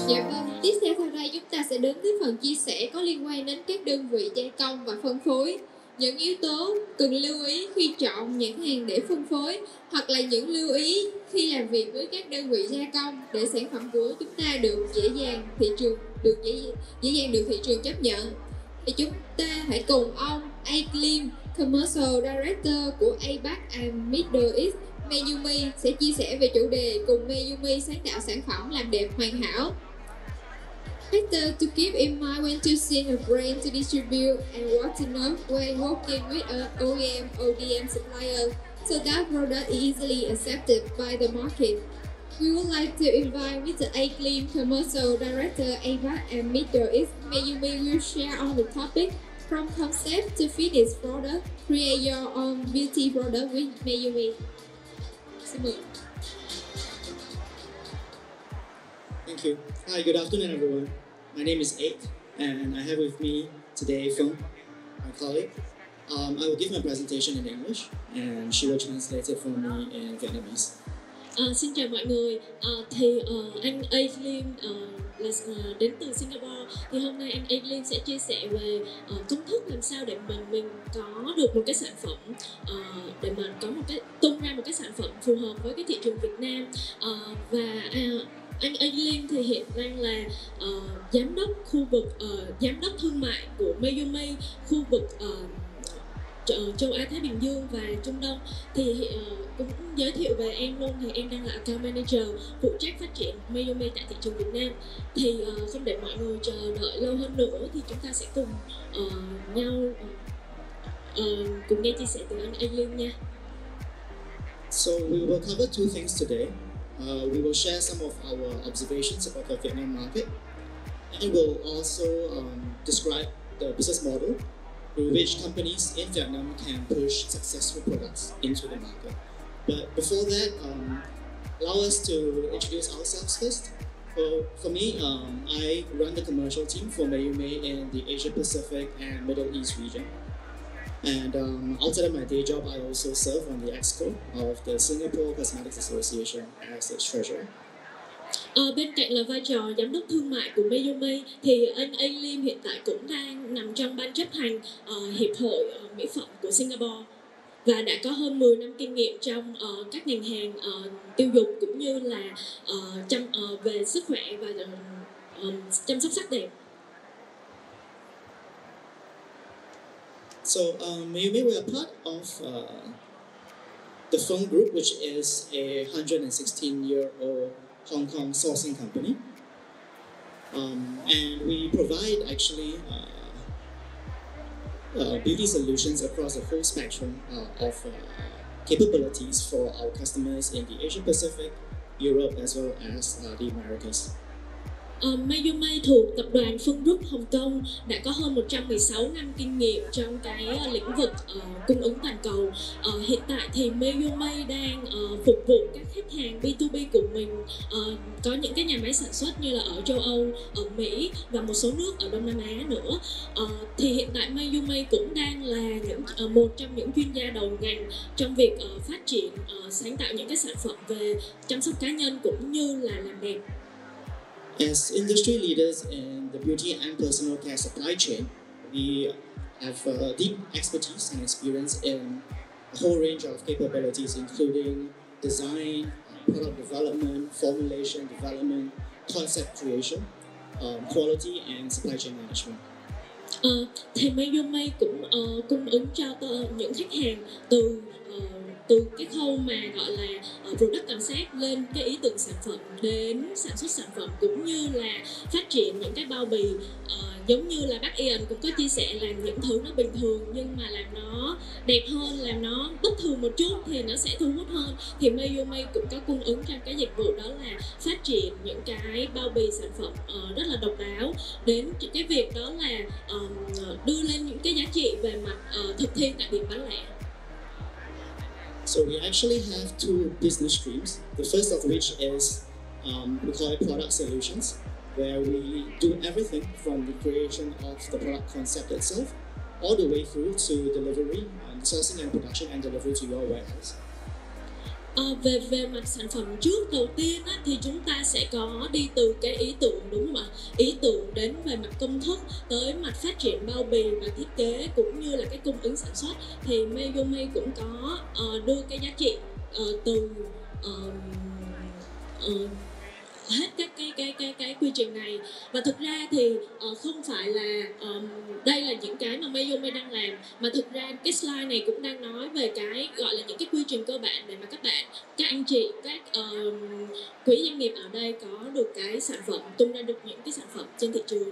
Dạ vâng, tiếp theo sau đây chúng ta sẽ đến với phần chia sẻ có liên quan đến các đơn vị gia công và phân phối. Những yếu tố cần lưu ý khi chọn nhãn hàng để phân phối, hoặc là những lưu ý khi làm việc với các đơn vị gia công để sản phẩm của chúng ta được dễ dàng được thị trường chấp nhận. Thì chúng ta hãy cùng ông Akelim, Commercial Director của APAC and Middle East, Mayumi sẽ chia sẻ về chủ đề cùng Mayumi sáng tạo sản phẩm làm đẹp hoàn hảo. Factor to keep in mind when choosing a brand to distribute and what to know when working with an OEM or ODM supplier so that product is easily accepted by the market. We would like to invite Mr. Akelim, Commercial Director APAC and Middle East. Mayumi will share on the topic from concept to finished product. Create your own beauty product with Mayumi. Xin mời. Thank you. Hi, good afternoon, everyone. My name is Ake, and I have with me today Phương, my colleague. I will give my presentation in English, and she will translate it for me in Vietnamese. Xin chào mọi người. Anh Akelim đến từ Singapore. Thì hôm nay anh Akelim sẽ chia sẻ về công thức làm sao để mình có được một cái sản phẩm, để mình có tung ra một cái sản phẩm phù hợp với cái thị trường Việt Nam. Anh Akelim thì hiện đang là giám đốc thương mại của Mayumi khu vực châu Á Thái Bình Dương và Trung Đông. Thì cũng giới thiệu về em luôn, thì em đang là account manager phụ trách phát triển Mayumi tại thị trường Việt Nam. Thì không để mọi người chờ đợi lâu hơn nữa thì chúng ta sẽ cùng cùng nghe chia sẻ từ anh Akelim nha. So we will cover two things today. We will share some of our observations about the Vietnam market, and we'll also describe the business model through which companies in Vietnam can push successful products into the market. But before that, allow us to introduce ourselves first. For me, I run the commercial team for Mayumi in the Asia Pacific and Middle East region. And outside of my day job, I also serve on the EXCO of the Singapore Cosmetics Association as its treasurer. Bên cạnh là vai trò giám đốc thương mại của Mayumi, thì anh Akelim hiện tại cũng đang nằm trong ban chấp hành Hiệp hội Mỹ phẩm của Singapore và đã có hơn 10 năm kinh nghiệm trong các ngành hàng tiêu dùng cũng như là về sức khỏe và chăm sóc sắc đẹp. So Mayumi, we are part of the Phương Group, which is a 116-year-old Hong Kong sourcing company, and we provide actually beauty solutions across the full spectrum of capabilities for our customers in the Asia Pacific, Europe, as well as the Americas. Mayumi thuộc tập đoàn Phương Group Hồng Kông đã có hơn 116 năm kinh nghiệm trong cái lĩnh vực cung ứng toàn cầu. Hiện tại thì Mayumi đang phục vụ các khách hàng B2B của mình, có những cái nhà máy sản xuất như là ở châu Âu, ở Mỹ và một số nước ở Đông Nam Á nữa. Thì hiện tại Mayumi cũng đang là một trong những chuyên gia đầu ngành trong việc phát triển, sáng tạo những cái sản phẩm về chăm sóc cá nhân cũng như là làm đẹp. As industry leaders in the beauty and personal care supply chain, we have deep expertise and experience in a whole range of capabilities, including design, product development, formulation development, concept creation, quality, and supply chain management. Thì Mayumi cũng cung ứng cho những khách hàng từ cái khâu mà gọi là product concept lên cái ý tưởng sản phẩm đến sản xuất sản phẩm cũng như là phát triển những cái bao bì, giống như là bác Ian cũng có chia sẻ là những thứ nó bình thường nhưng mà làm nó đẹp hơn, làm nó bất thường một chút thì nó sẽ thu hút hơn. Thì Mayumi cũng có cung ứng trong cái dịch vụ đó là phát triển những cái bao bì sản phẩm rất là độc đáo, đến cái việc đó là đưa lên những cái giá trị về mặt thực thi tại điểm bán lẻ. So we actually have two business streams. The first of which is we call it product solutions, where we do everything from the creation of the product concept itself all the way through to delivery, sourcing and production and delivery to your warehouse. Về mặt sản phẩm trước, đầu tiên á, thì chúng ta sẽ có đi từ cái ý tưởng, đúng không ạ? Ý tưởng đến về mặt công thức, tới mặt phát triển bao bì và thiết kế, cũng như là cái cung ứng sản xuất. Thì Mayumi cũng có đưa cái giá trị từ hết các cái quy trình này. Và thực ra thì không phải là đây là những cái mà Mayumi đang làm, mà thực ra cái slide này cũng đang nói về cái gọi là những cái quy trình cơ bản để mà các anh chị, các quỹ doanh nghiệp ở đây có được cái sản phẩm, tung ra được những cái sản phẩm trên thị trường.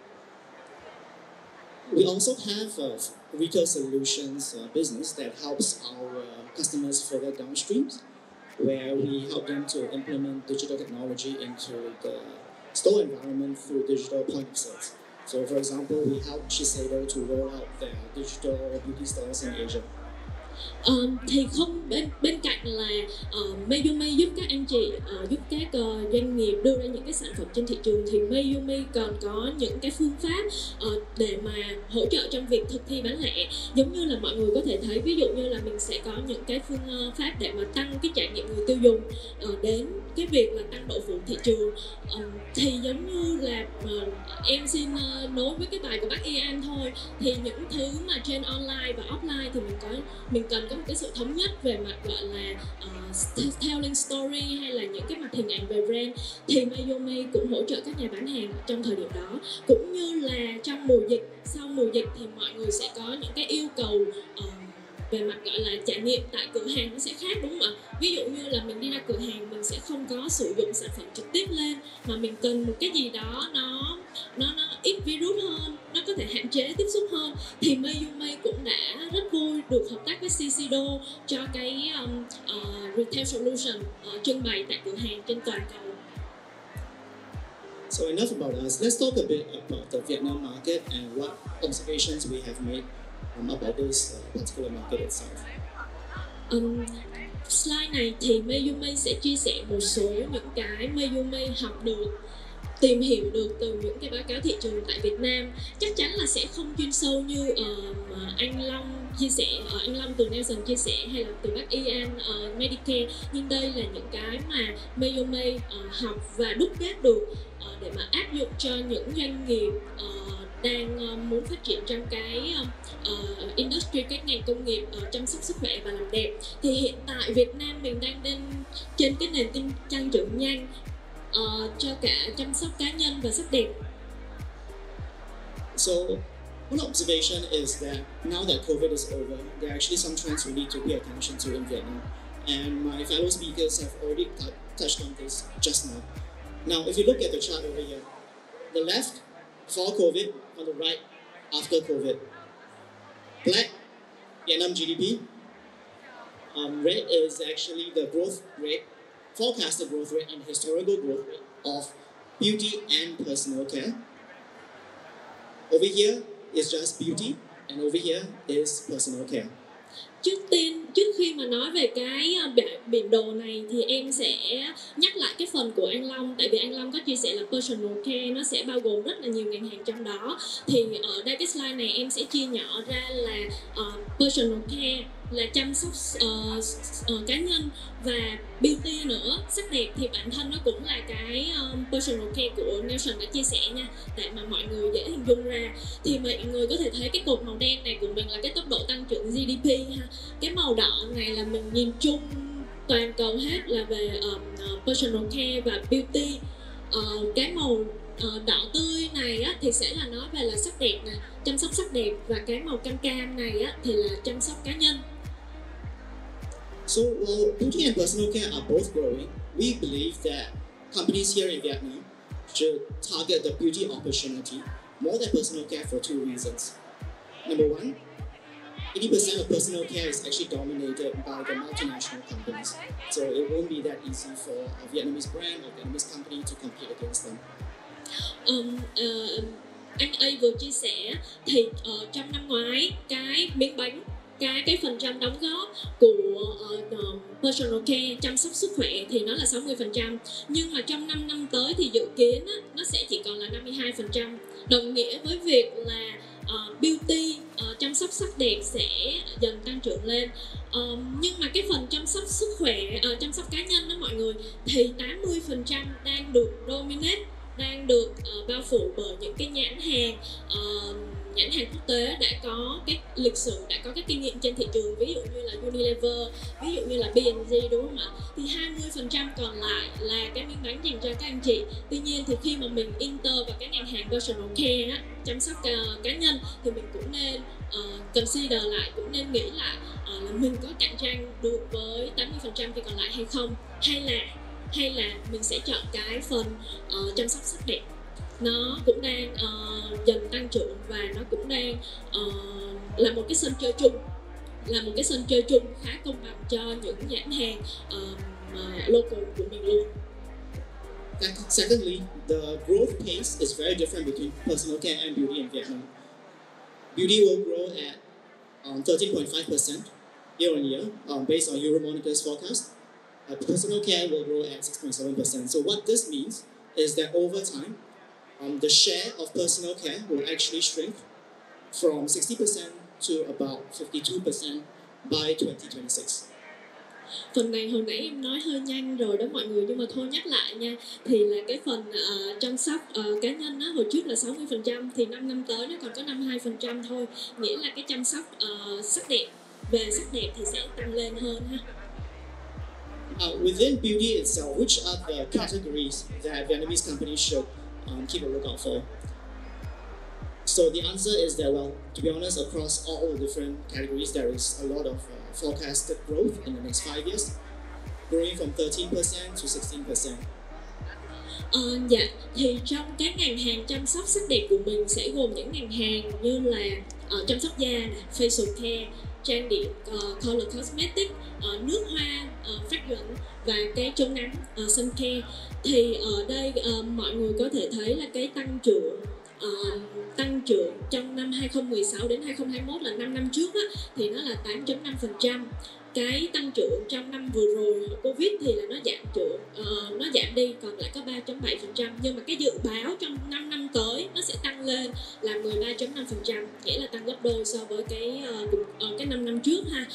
We also have a retail solutions business that helps our customers further downstream, where we help them to implement digital technology into the store environment through digital point of sales. So, for example, we help Shiseido to roll out their digital beauty stores in Asia. Thì không bên cạnh là Mayumi giúp các anh chị, giúp các doanh nghiệp đưa ra những cái sản phẩm trên thị trường, thì Mayumi còn có những cái phương pháp để mà hỗ trợ trong việc thực thi bán lẻ. Giống như là mọi người có thể thấy, ví dụ như là mình sẽ có những cái phương pháp để mà tăng cái trải nghiệm người tiêu dùng, đến cái việc là tăng độ phủ thị trường. Thì giống như là em xin nối với cái bài của bác Ian thôi, thì những thứ mà trên online và offline thì mình cần có một cái sự thống nhất về mặt gọi là telling story, hay là những cái mặt hình ảnh về brand. Thì Mayumi cũng hỗ trợ các nhà bán hàng trong thời điểm đó, cũng như là trong mùa dịch, sau mùa dịch thì mọi người sẽ có những cái yêu cầu về mặt gọi là trải nghiệm tại cửa hàng nó sẽ khác, đúng không ạ? Ví dụ như là mình đi ra cửa hàng, mình sẽ không có sử dụng sản phẩm trực tiếp lên, mà mình cần một cái gì đó nó ít virus hơn, nó có thể hạn chế tiếp xúc hơn. Thì Mayumi cũng đã rất vui được hợp tác với Shiseido cho cái retail solution trưng bày tại cửa hàng trên toàn cầu. So enough about us. Let's talk a bit about the Vietnam market and what observations we have made about this particular market itself. Slide này thì Mayumi sẽ chia sẻ một số những cái Mayumi học được, tìm hiểu được từ những cái báo cáo thị trường tại Việt Nam. Chắc chắn là sẽ không chuyên sâu như anh Long chia sẻ, anh Long từ Nelson chia sẻ, hay là từ bác Ian Medicare. Nhưng đây là những cái mà Mayumi học và đúc kết được để mà áp dụng cho những doanh nghiệp đang muốn phát triển trong cái industry, các ngành công nghiệp chăm sóc sức khỏe và làm đẹp. Thì hiện tại Việt Nam mình đang trên cái nền tăng trưởng nhanh cho cả chăm sóc cá nhân và sắc đẹp. So one observation is that now that COVID is over, there are actually some trends we need to pay attention to in Vietnam, and my fellow speakers have already touched on this just now. Now, if you look at the chart over here, the left before COVID, on the right after COVID. Black, Vietnam GDP. Red is actually the growth rate, forecasted growth rate and historical growth rate of beauty and personal care. Over here is just beauty, and over here is personal care. Trước khi mà nói về cái biểu đồ này thì em sẽ nhắc lại cái phần của anh Long, tại vì anh Long có chia sẻ là personal care nó sẽ bao gồm rất là nhiều ngành hàng trong đó. Thì ở đây cái slide này em sẽ chia nhỏ ra là personal care là chăm sóc cá nhân, và beauty nữa, sắc đẹp thì bản thân nó cũng là cái personal care của Nelson đã chia sẻ nha, để mà mọi người dễ hình dung ra. Thì mọi người có thể thấy cái cột màu đen này của mình là cái tốc độ tăng trưởng GDP ha. Cái màu đỏ này là mình nhìn chung toàn cầu hết là về personal care và beauty. Cái màu đỏ tươi này á, thì sẽ là nói về là sắc đẹp này, chăm sóc sắc đẹp, và cái màu cam cam này á, thì là chăm sóc cá nhân. So while beauty and personal care are both growing, we believe that companies here in Vietnam should target the beauty opportunity more than personal care for two reasons. Number one, 80% of personal care is actually dominated by the multinational companies. So it won't be that easy for a Vietnamese brand or Vietnamese company to compete against them. Anh A vừa chia sẻ thì trong năm ngoái cái miếng bánh, cái phần trăm đóng góp của personal care, chăm sóc sức khỏe thì nó là 60%, nhưng mà trong 5 năm tới thì dự kiến á, nó sẽ chỉ còn là 52%, đồng nghĩa với việc là beauty, chăm sóc sắc đẹp sẽ dần tăng trưởng lên. Nhưng mà cái phần chăm sóc sức khỏe, chăm sóc cá nhân đó mọi người, thì 80% đang được dominate, đang được bao phủ bởi những cái nhãn hàng quốc tế đã có cái lịch sử, đã có cái kinh nghiệm trên thị trường, ví dụ như là Unilever, ví dụ như là P&G, đúng không ạ? Thì 20% còn lại là cái miếng bánh dành cho các anh chị. Tuy nhiên thì khi mà mình enter vào cái ngành hàng personal care á, chăm sóc cá nhân, thì mình cũng nên consider lại, cũng nên nghĩ lại là mình có cạnh tranh được với 80% thì còn lại hay không, hay là mình sẽ chọn cái phần chăm sóc sắc đẹp. Nó cũng đang dần tăng trưởng và nó cũng đang là một cái sân chơi chung khá công bằng cho những nhãn hàng local của mình luôn. Secondly, the growth pace is very different between personal care and beauty in Vietnam. Beauty will grow at 13.5% year on year, based on Euromonitor's forecast. Personal care will grow at 6.7%. So what this means is that over time, the share of personal care will actually shrink from 60% to about 52% by 2026. Phần này hồi nãy em nói hơi nhanh rồi đó mọi người, nhưng mà thôi nhắc lại nha. Thì là cái phần chăm sóc cá nhân á, hồi trước là 60%, thì 5 năm tới nó còn có 52% thôi. Nghĩa là cái chăm sóc sắc đẹp thì sẽ tăng lên hơn ha. Within beauty itself, which are the categories that Vietnamese companies should keep a lookout for? So the answer is that, well, to be honest, across all the different categories, there is a lot of forecasted growth in the next 5 years, growing from 13% to 16%. Dạ, thì trong các ngành hàng chăm sóc sắc đẹp của mình sẽ gồm những ngành hàng như là chăm sóc da, facial care, trang điểm, color cosmetic, nước hoa, fragrance và cái chống nắng, sun care. Thì ở đây mọi người có thể thấy là cái tăng trưởng trong năm 2016 đến 2021 là 5 năm trước á, thì nó là 8.5%. Cái tăng trưởng trong năm vừa rồi Covid thì là nó giảm đi, còn lại có 3.7%. Nhưng mà cái dự báo trong 5 năm tới nó sẽ tăng lên là 13.5%, nghĩa là tăng gấp đôi so với cái 5 năm trước ha.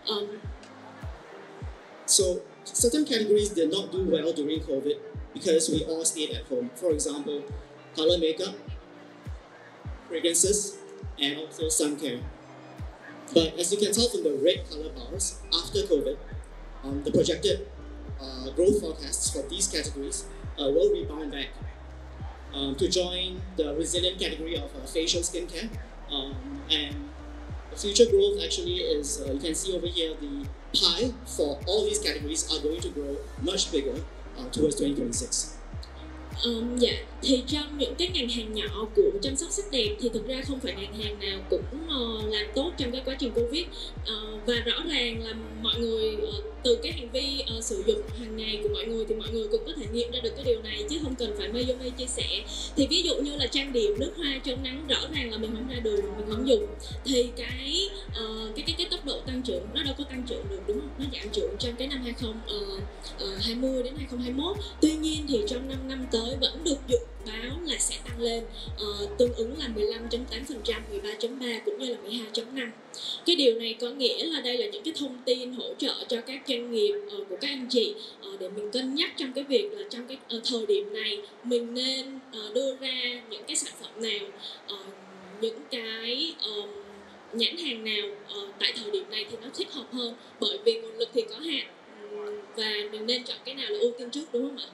So certain categories did not do well during COVID because we all stayed at home. For example, color makeup, fragrances, and also sun care. But as you can tell from the red color bars, after COVID, the projected growth forecasts for these categories will rebound back to join the resilient category of facial skincare. And the future growth actually is, you can see over here, the pie for all these categories are going to grow much bigger towards 2026. Dạ, thì trong những cái ngành hàng nhỏ của chăm sóc sắc đẹp thì thực ra không phải ngành hàng nào cũng làm tốt trong cái quá trình Covid, và rõ ràng là mọi người từ cái hành vi sử dụng hàng ngày của mọi người thì mọi người cũng có thể nghiệm ra được cái điều này, chứ không cần phải Mayumi chia sẻ. Thì ví dụ như là trang điểm, nước hoa, chống nắng, rõ ràng là mình không ra đường mình không dùng, thì cái tốc độ tăng trưởng nó đâu có tăng trưởng được, đúng không? Nó giảm trưởng trong cái năm 2020 đến 2021. Tuy nhiên thì trong 5 năm tới vẫn được dự báo là sẽ tăng lên, tương ứng là 15.8%, 13.3 cũng như là 12.5. Cái điều này có nghĩa là đây là những cái thông tin hỗ trợ cho các doanh nghiệp của các anh chị để mình cân nhắc trong cái việc là trong cái thời điểm này mình nên đưa ra những cái sản phẩm nào, những cái nhãn hàng nào tại thời điểm này thì nó thích hợp hơn, bởi vì nguồn lực thì có hạn và mình nên chọn cái nào là ưu tiên trước, đúng không ạ?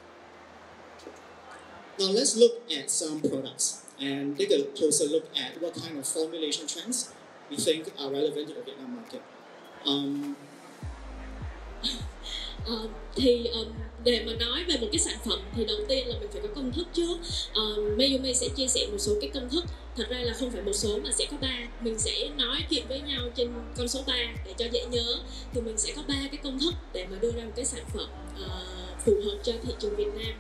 Now let's look at some products and take a closer look at what kind of formulation trends we think are relevant to the Vietnam market. Để mà nói về một cái sản phẩm thì đầu tiên là mình phải có công thức trước. Mayumi sẽ chia sẻ một số cái công thức. Thật ra là không phải một số mà sẽ có 3. Mình sẽ nói chuyện với nhau trên con số 3 để cho dễ nhớ. Thì mình sẽ có 3 cái công thức để mà đưa ra một cái sản phẩm phù hợp cho thị trường Việt Nam.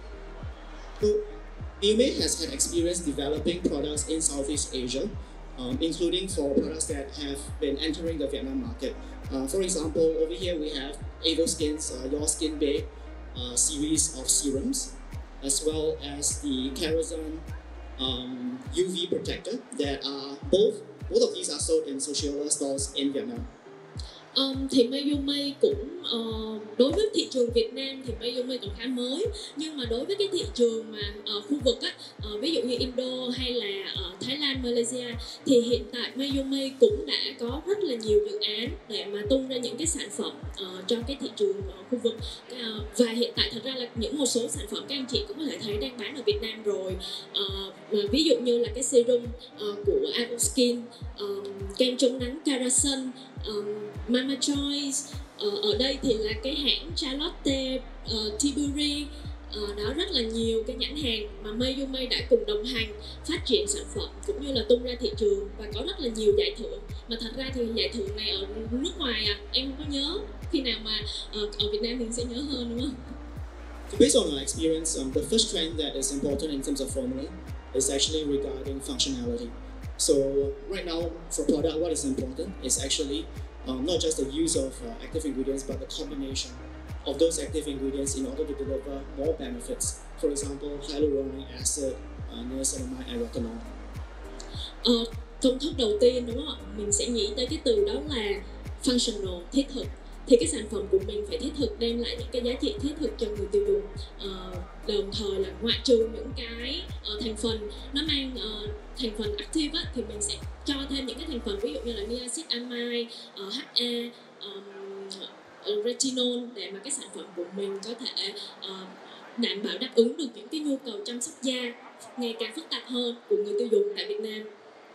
VMA has had experience developing products in Southeast Asia, including for products that have been entering the Vietnam market. For example, over here we have Avoskin's Your Skin Babe series of serums, as well as the Carazon UV protector that are both of these are sold in Sociola stores in Vietnam. Thì Mayumi cũng đối với thị trường Việt Nam thì Mayumi còn khá mới, nhưng mà đối với cái thị trường mà khu vực á, ví dụ như Indo hay là Thái Lan, Malaysia, thì hiện tại Mayumi cũng đã có rất là nhiều dự án để mà tung ra những cái sản phẩm cho cái thị trường khu vực, và hiện tại thật ra là một số sản phẩm các anh chị cũng có thể thấy đang bán ở Việt Nam rồi. Ví dụ như là cái serum của Avoskin, kem chống nắng Carasun, Mama Choice, ở đây thì là cái hãng Charlotte Tilbury, đó rất là nhiều cái nhãn hàng mà Mayumi đã cùng đồng hành phát triển sản phẩm cũng như là tung ra thị trường, và có rất là nhiều giải thưởng. Mà thật ra thì giải thưởng này ở nước ngoài em không có nhớ, khi nào mà ở Việt Nam thì sẽ nhớ hơn, đúng không? So based on our experience, the first trend that is important in terms of formula is actually regarding functionality. So right now, for product, what is important is actually not just the use of active ingredients, but the combination of those active ingredients in order to deliver more benefits. For example, hyaluronic acid, niacinamide, and retinol. Công thức đầu tiên, đúng không ạ? Mình sẽ nghĩ tới cái từ đó là functional, thiết thực. Thì cái sản phẩm của mình phải thiết thực, đem lại những cái giá trị thiết thực cho người tiêu dùng, đồng thời là ngoại trừ những cái thành phần nó mang thành phần active á, thì mình sẽ cho thêm những cái thành phần ví dụ như là niacinamide, HA, retinol, để mà cái sản phẩm của mình có thể đảm bảo đáp ứng được những cái nhu cầu chăm sóc da ngày càng phức tạp hơn của người tiêu dùng tại Việt Nam.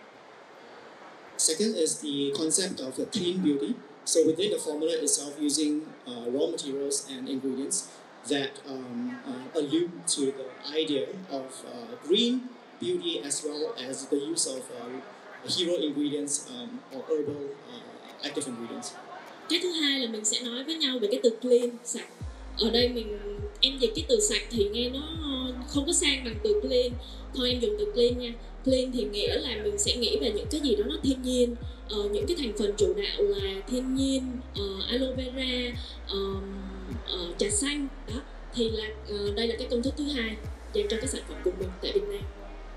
Second is the concept of a clean beauty. So within the formula itself, using raw materials and ingredients that allude to the idea of green beauty, as well as the use of hero ingredients or herbal active ingredients. Cái thứ hai là mình sẽ nói với nhau về cái từ clean, sạch. Ở đây em dịch cái từ sạch thì nghe nó không có sang bằng từ clean. Thôi em dùng từ clean nha. Clean thì nghĩa là mình sẽ nghĩ về những cái gì đó nó thiên nhiên, những cái thành phần chủ đạo là thiên nhiên, aloe vera, trà xanh đó. Thì là đây là cái công thức thứ hai dành cho cái sản phẩm của mình tại Việt Nam.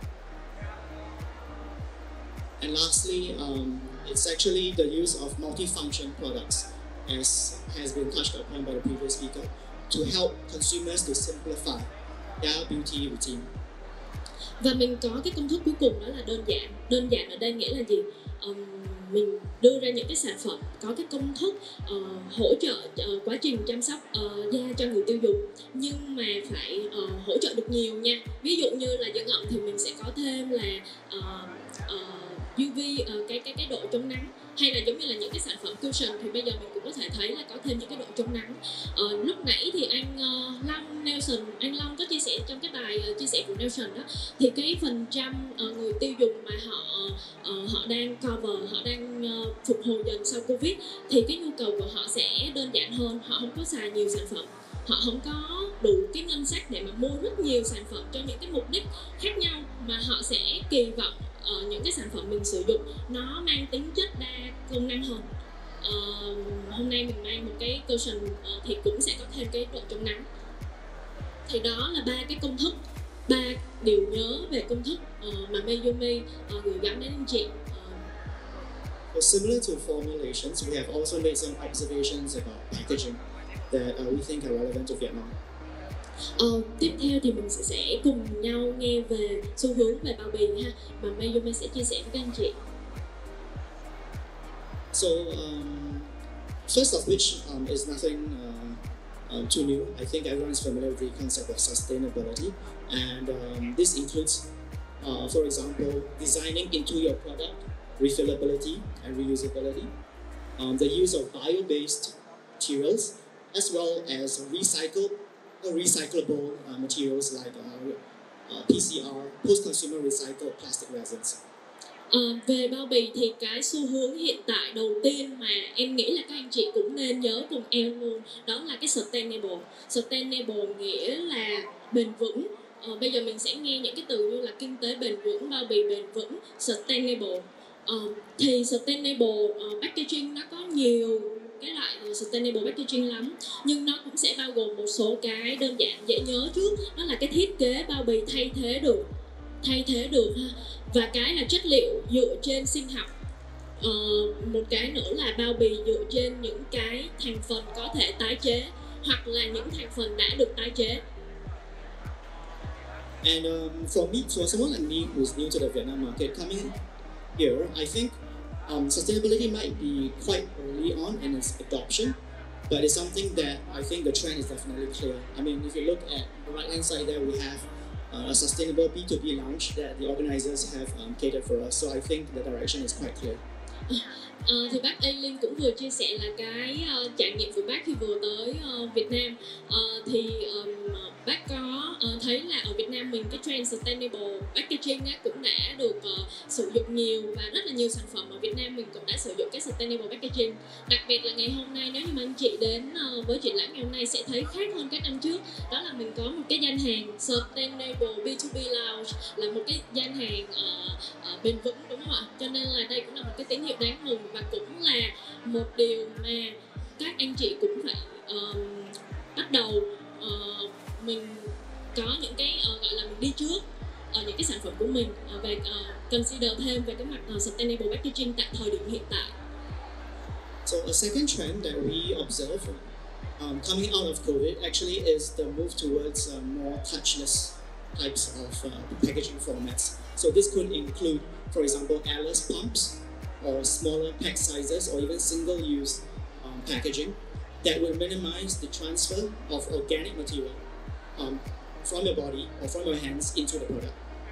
And lastly, it's actually the use of multifunction products, as has been touched upon by the previous speaker, to help consumers to simplify their beauty routine. Và mình có cái công thức cuối cùng, đó là đơn giản. Đơn giản ở đây nghĩa là gì? Mình đưa ra những cái sản phẩm có cái công thức hỗ trợ quá trình chăm sóc da cho người tiêu dùng, nhưng mà phải hỗ trợ được nhiều nha. Ví dụ như là dưỡng ẩm thì mình sẽ có thêm là UV, cái độ chống nắng, hay là giống như là những cái sản phẩm cushion thì bây giờ mình cũng có thể thấy là có thêm những cái độ chống nắng. Lúc nãy thì anh Long có chia sẻ trong cái bài chia sẻ của Nelson đó, thì cái phần trăm người tiêu dùng mà họ đang cover, họ đang phục hồi dần sau Covid, thì cái nhu cầu của họ sẽ đơn giản hơn, họ không có xài nhiều sản phẩm, họ không có đủ cái ngân sách để mà mua rất nhiều sản phẩm cho những cái mục đích khác nhau, mà họ sẽ kỳ vọng những cái sản phẩm mình sử dụng nó mang tính chất đa công năng hơn. Hôm nay mình mang một cái cushion thì cũng sẽ có thêm cái độ chống nắng. Thì đó là 3 cái công thức, 3 điều nhớ về công thức mà Mayumi gửi gắm đến anh chị. Well, similar to formulations, we have also made some observations about packaging that we think are relevant to Vietnam. Tiếp theo thì mình sẽ cùng nhau nghe về xu hướng về bao bì ha, mà Mayumi sẽ chia sẻ với các anh chị. So first of which is nothing too new. I think everyone's familiar with the concept of sustainability, and this includes, for example, designing into your product refillability and reusability, the use of bio-based materials, as well as recyclable materials like PCR, post-consumer recycled plastic resins. Về bao bì thì cái xu hướng hiện tại đầu tiên mà em nghĩ là các anh chị cũng nên nhớ cùng em luôn, đó là cái sustainable. Sustainable nghĩa là bền vững. Bây giờ mình sẽ nghe những cái từ như là kinh tế bền vững, bao bì bền vững, sustainable. Thì sustainable packaging nó có nhiều cái loại sustainable packaging lắm, nhưng nó cũng sẽ bao gồm một số cái đơn giản dễ nhớ trước, đó là cái thiết kế bao bì thay thế được thay thế được ha. Và cái là chất liệu dựa trên sinh học. Một cái nữa là bao bì dựa trên những cái thành phần có thể tái chế hoặc là những thành phần đã được tái chế. And for someone like me who's new to the Vietnam market, coming here, I think sustainability might be quite early on in its adoption, but it's something that I think the trend is definitely clear. I mean, if you look at the right-hand side there, we have a sustainable B2B lounge that the organizers have catered for us. So I think the direction is quite clear. Thì bác Aileen cũng vừa chia sẻ là cái trải nghiệm của bác khi vừa tới Việt Nam. Thì bác có thấy là ở Việt Nam mình cái trend sustainable packaging cũng đã được sử dụng nhiều, và rất là nhiều sản phẩm ở Việt Nam mình cũng đã sử dụng cái sustainable packaging. Đặc biệt là ngày hôm nay, nếu như mà anh chị đến với triển lãm ngày hôm nay sẽ thấy khác hơn các năm trước. Đó là mình có một cái gian hàng sustainable B2B lounge, là một cái gian hàng bền vững, đúng không ạ? Cho nên là đây cũng là một cái tín hiệu đáng mừng, và cũng là một điều mà các anh chị cũng phải bắt đầu mình có những cái gọi là mình đi trước những cái sản phẩm của mình về consider thêm về cái mặt sustainable packaging tại thời điểm hiện tại. So a second trend that we observe coming out of COVID actually is the move towards more touchless types of packaging formats. So this could include, for example, airless pumps, or smaller pack sizes, or even single-use packaging that will minimize the transfer of organic material from your body or from your hands into the product.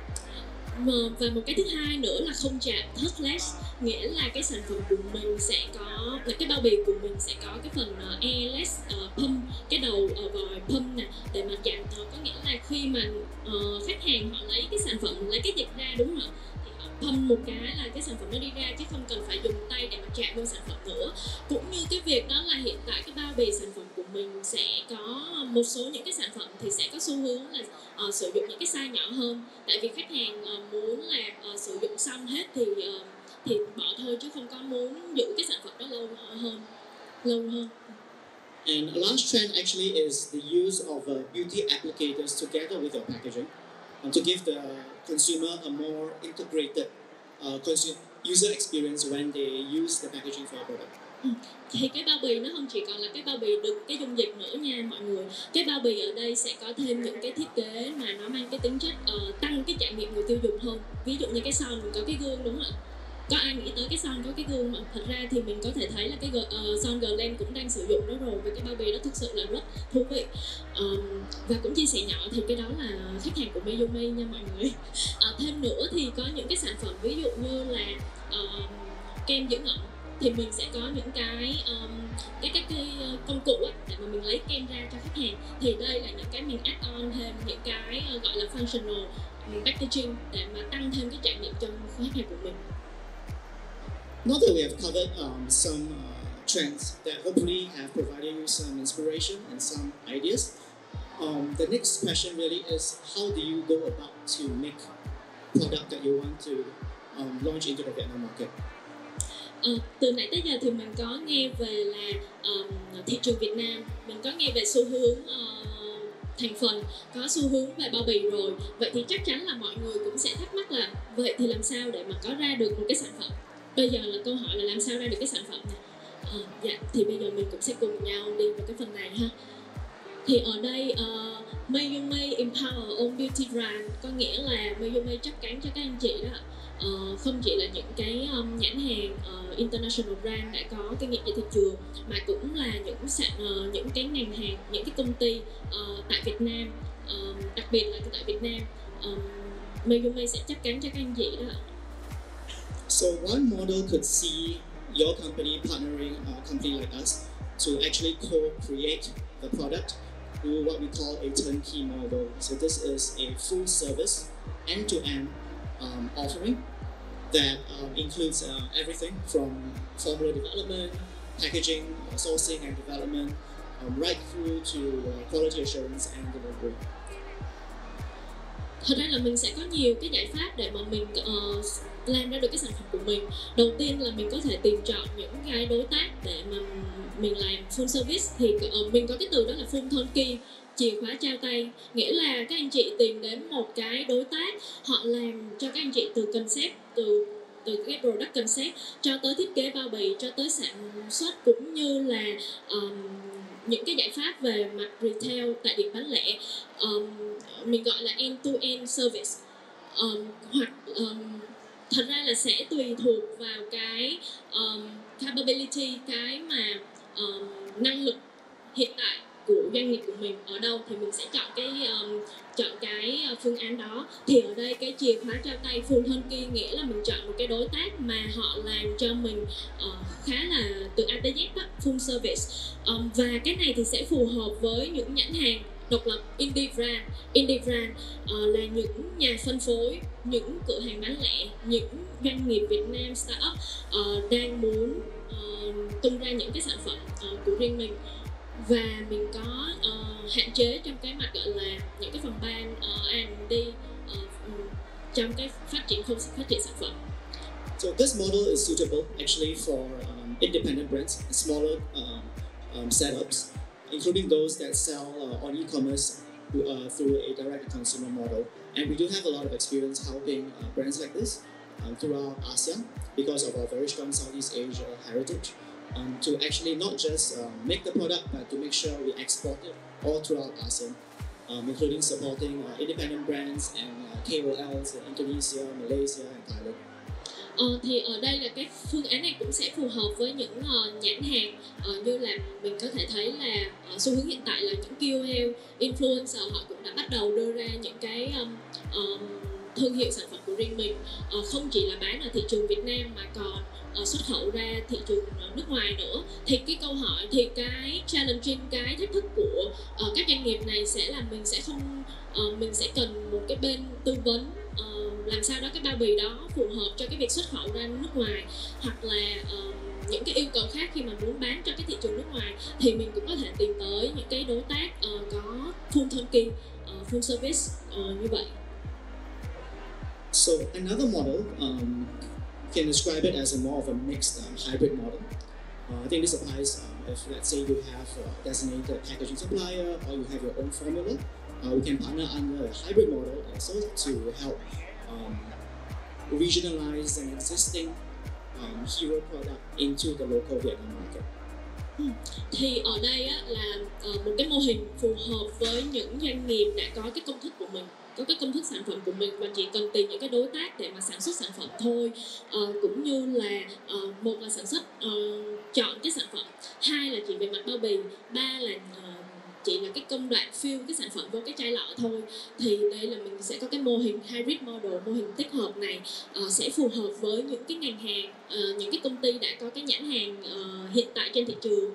Và một cái thứ hai nữa là không chạm, touchless, nghĩa là cái sản phẩm của mình sẽ có, là cái bao bì của mình sẽ có cái phần airless pump, cái đầu vòi pump nè, để mà chạm tới. Có nghĩa là khi mà khách hàng họ lấy cái sản phẩm, lấy cái dịch ra, đúng không ạ, thì họ pump một cái là cái sản phẩm nó đi ra, chứ không cần phải dùng tay để mà chạm vào sản phẩm nữa. Cũng như cái việc đó là hiện tại cái bao bì sản phẩm của mình sẽ có một số những cái sản phẩm thì sẽ có xu hướng là sử dụng những cái size nhỏ hơn, tại vì khách hàng muốn là sử dụng xong hết thì bỏ thôi, chứ không có muốn giữ cái sản phẩm đó lâu hơn. And a last trend actually is the use of beauty applicators together with your packaging to give the consumer a more integrated user experience when they use the packaging for a product. Thì cái bao bì nó không chỉ còn là cái bao bì đựng cái dung dịch nữa nha mọi người. Cái bao bì ở đây sẽ có thêm những cái thiết kế mà nó mang cái tính chất tăng cái trải nghiệm người tiêu dùng hơn. Ví dụ như cái son mình có cái gương, đúng không ạ? Có ai nghĩ tới cái son có cái gương mà? Thật ra thì mình có thể thấy là cái son Glen cũng đang sử dụng nó rồi, và cái bao bì đó thực sự là rất thú vị. Và cũng chia sẻ nhỏ thì cái đó là khách hàng của Mayumi nha mọi người. Thêm nữa thì có những cái sản phẩm ví dụ như là kem dưỡng ẩm, thì mình sẽ có những cái công cụ để mà mình lấy kem ra cho khách hàng. Thì đây là những cái mình add on thêm những cái gọi là functional packaging để mà tăng thêm cái trải nghiệm cho khách hàng của mình. Now that we have covered some trends that hopefully have provided you some inspiration and some ideas, the next question really is, how do you go about to make product that you want to launch into the Vietnam market? Từ nãy tới giờ thì mình có nghe về là thị trường Việt Nam, mình có nghe về xu hướng thành phần, có xu hướng về bao bì rồi. Vậy thì chắc chắn là mọi người cũng sẽ thắc mắc là vậy thì làm sao để mà có ra được một cái sản phẩm? Bây giờ là câu hỏi là làm sao ra được cái sản phẩm này? Dạ, thì bây giờ mình cũng sẽ cùng nhau đi vào cái phần này ha. Thì ở đây Mayumi Empower Own Beauty Brand, có nghĩa là Mayumi chấp cánh cho các anh chị đó. Không chỉ là những cái nhãn hàng international brand đã có kinh nghiệm trên thị trường, mà cũng là những cái ngành hàng, những cái công ty tại Việt Nam, đặc biệt là tại Việt Nam, Mayumi sẽ chấp cánh cho các anh chị đó. So one model could see your company partnering a company like us to actually co-create the product through what we call a turnkey model. So this is a full service, end-to-end offering that includes everything from formula development, packaging, sourcing and development, right through to quality assurance and delivery. Thật ra là mình sẽ có nhiều cái giải pháp để mà mình làm ra được cái sản phẩm của mình. Đầu tiên là mình có thể tìm chọn những cái đối tác để mà mình làm full service. Thì mình có cái từ đó là full turnkey. chìa khóa trao tay, nghĩa là các anh chị tìm đến một cái đối tác, họ làm cho các anh chị từ concept, từ cái product concept cho tới thiết kế bao bì, cho tới sản xuất, cũng như là những cái giải pháp về mặt retail tại điểm bán lẻ, mình gọi là end-to-end service. Hoặc thật ra là sẽ tùy thuộc vào cái capability, cái mà năng lực hiện tại của doanh nghiệp của mình ở đâu thì mình sẽ chọn cái phương án đó. Thì ở đây cái chìa khóa trao tay full turnkey nghĩa là mình chọn một cái đối tác mà họ làm cho mình khá là từ A tới Z đó, full service. Và cái này thì sẽ phù hợp với những nhãn hàng độc lập, indie brand là những nhà phân phối, những cửa hàng bán lẻ, những doanh nghiệp Việt Nam startup đang muốn tung ra những cái sản phẩm của riêng mình. Và mình có hạn chế trong cái mặt gọi là những cái phòng ban R&D trong cái phát triển sản phẩm. So this model is suitable actually for independent brands, smaller setups, including those that sell on e-commerce through a direct-to-consumer model. And we do have a lot of experience helping brands like this throughout ASEAN because of our very strong Southeast Asia heritage. To actually not just make the product, but to make sure we export it all throughout ASEAN, including supporting independent brands and KOLs in Indonesia, Malaysia, and Thailand. Thì ở đây là cái phương án này cũng sẽ phù hợp với những nhãn hàng như là mình có thể thấy là xu hướng hiện tại là những KOL, influencer họ cũng đã bắt đầu đưa ra những cái thương hiệu sản phẩm của riêng mình, không chỉ là bán ở thị trường Việt Nam mà còn xuất khẩu ra thị trường nước ngoài nữa. Thì cái câu hỏi, thì cái challenging, cái thách thức của các doanh nghiệp này sẽ là mình sẽ cần một cái bên tư vấn làm sao đó cái bao bì đó phù hợp cho cái việc xuất khẩu ra nước ngoài, hoặc là những cái yêu cầu khác khi mà muốn bán cho cái thị trường nước ngoài thì mình cũng có thể tìm tới những cái đối tác có full turnkey, full service như vậy. So another model can describe it as a more of a mixed hybrid model. I think this applies if, let's say, you have a designated packaging supplier or you have your own formula. We can partner under a hybrid model also to help regionalize an existing hero product into the local Vietnam market. Thì ở đây á, là một cái mô hình phù hợp với những doanh nghiệp đã có cái công thức của mình, có cái công thức sản phẩm của mình và chỉ cần tìm những cái đối tác để mà sản xuất sản phẩm thôi, cũng như là một là sản xuất chọn cái sản phẩm, hai là chỉ về mặt bao bì, ba là chỉ là cái công đoạn fill cái sản phẩm vô cái chai lọ thôi. Thì đây là mình sẽ có cái mô hình hybrid model, mô hình tích hợp này sẽ phù hợp với những cái ngành hàng, những cái công ty đã có cái nhãn hàng hiện tại trên thị trường,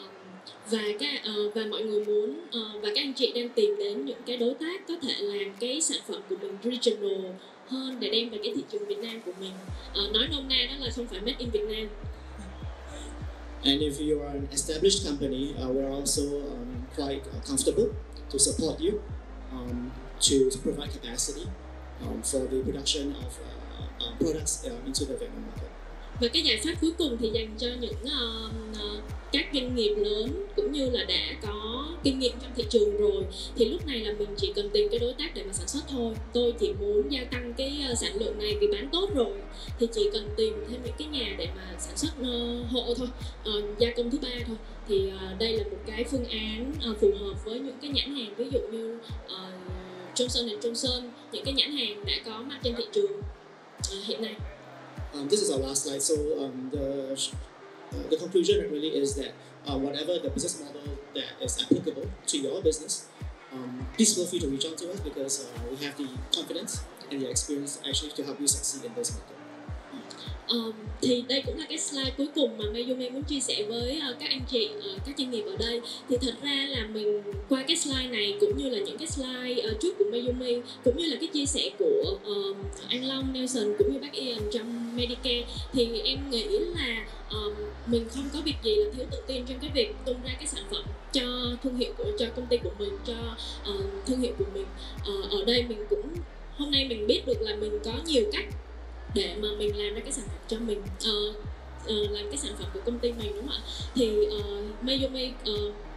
và mọi người muốn và các anh chị đang tìm đến những cái đối tác có thể làm cái sản phẩm của mình regional hơn để đem về cái thị trường Việt Nam của mình. Nói nôm na đó là không phải made in Việt Nam. And if you are an established company, we're also quite comfortable to support you to provide capacity for the production of products into the Vietnam market. Và cái giải pháp cuối cùng thì dành cho những các doanh nghiệp lớn cũng như là đã có kinh nghiệm trong thị trường rồi, thì lúc này là mình chỉ cần tìm cái đối tác để mà sản xuất thôi. Tôi chỉ muốn gia tăng cái sản lượng này vì bán tốt rồi, thì chỉ cần tìm thêm những cái nhà để mà sản xuất hộ thôi, gia công thứ ba thôi. Thì đây là một cái phương án phù hợp với những cái nhãn hàng ví dụ như Johnson & Johnson, những cái nhãn hàng đã có mặt trên thị trường hiện nay. This is our last slide. So the conclusion really is that whatever the business model that is applicable to your business, please feel free to reach out to us because we have the confidence and the experience actually to help you succeed in this market. Thì đây cũng là cái slide cuối cùng mà Mayumi muốn chia sẻ với các anh chị, các doanh nghiệp ở đây. Thì thật ra là mình qua cái slide này cũng như là những cái slide trước của Mayumi, cũng như là cái chia sẻ của anh Long, Nelson cũng như bác Ian trong Medicare, thì em nghĩ là mình không có việc gì là thiếu tự tin trong cái việc tung ra cái sản phẩm cho thương hiệu cho công ty của mình, cho thương hiệu của mình. Ở đây mình cũng hôm nay mình biết được là mình có nhiều cách để mà mình làm ra cái sản phẩm cho mình, làm cái sản phẩm của công ty mình, đúng không ạ? Thì Mayumi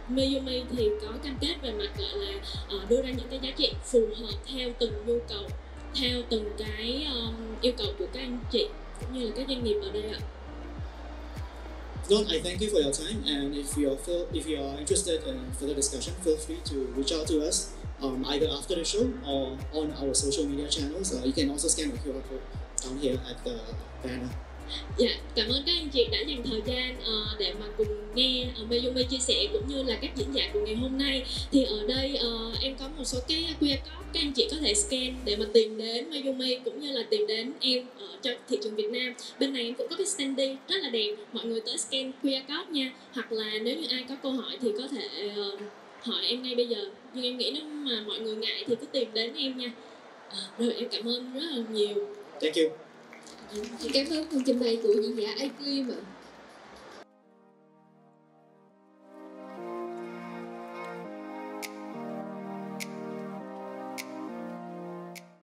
Mayumi thì có cam kết về mặt gọi là đưa ra những cái giá trị phù hợp theo từng nhu cầu, theo từng cái yêu cầu của các anh chị cũng như là các doanh nghiệp ở đây ạ. Don, I thank you for your time, and if you are interested in further discussion, feel free to reach out to us either after the show or on our social media channels. You can also scan the QR code down here at the banner. Dạ, cảm ơn các anh chị đã dành thời gian để mà cùng nghe Mayumi chia sẻ cũng như là các diễn giả của ngày hôm nay. Thì ở đây em có một số cái QR code các anh chị có thể scan để mà tìm đến Mayumi cũng như là tìm đến em ở trong thị trường Việt Nam. Bên này em cũng có cái standee rất là đẹp, mọi người tới scan QR code nha. Hoặc là nếu như ai có câu hỏi thì có thể hỏi em ngay bây giờ. Nhưng em nghĩ nếu mà mọi người ngại thì cứ tìm đến em nha. Rồi em cảm ơn rất là nhiều. Thank you. Cảm ơn phần trình bày của diễn giả Aclim ạ.